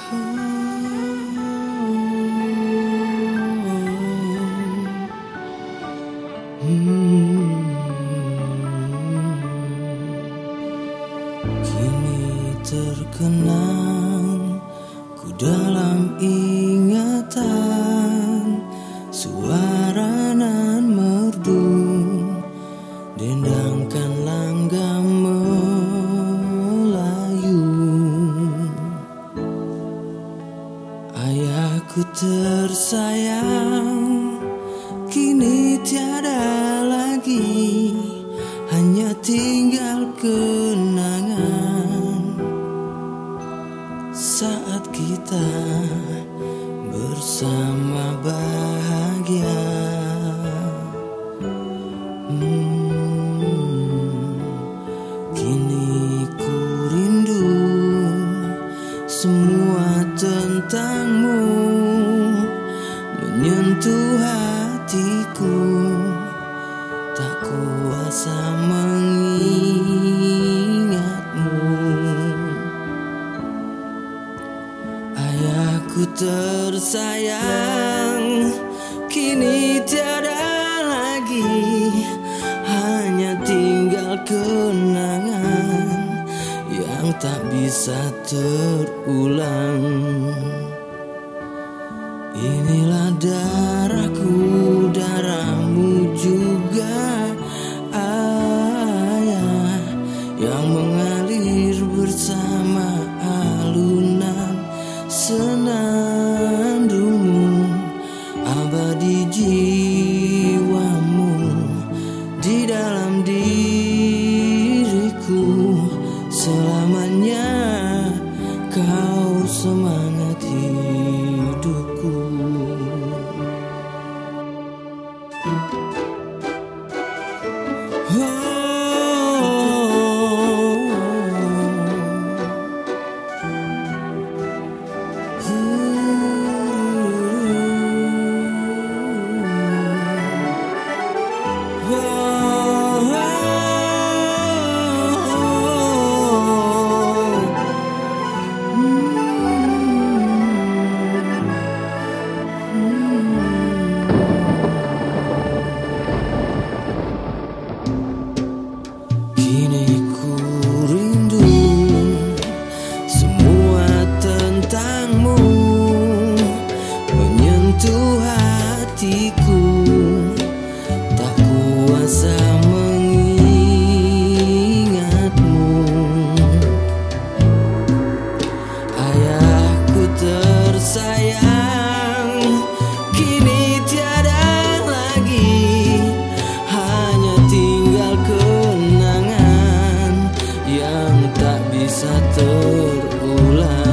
Kini terkenang ku dalam ingatan, suara nan merdu dendangkan langgam Melayu. Ayahku tersayang kini tiada lagi, hanya tinggal kenangan saat kita bersama bahagia. Kini ku rindu semua tentangmu, menyentuh hatiku, tak kuasa mengingatmu. Ayahku tersayang kini tiada lagi, hanya tinggal kenangan yang tak bisa terulang. Inilah darahku, darahmu juga ayah, yang mengalir bersama alunan senandungmu, abadi jiwamu di dalam diriku. Selamanya kau semangat hidupku. Kini ku rindu semua tentangmu, menyentuh hatiku, tak kuasa mengingatmu. Ayahku tersayang kini tiada lagi, hanya tinggal kenangan yang tak bisa terulang.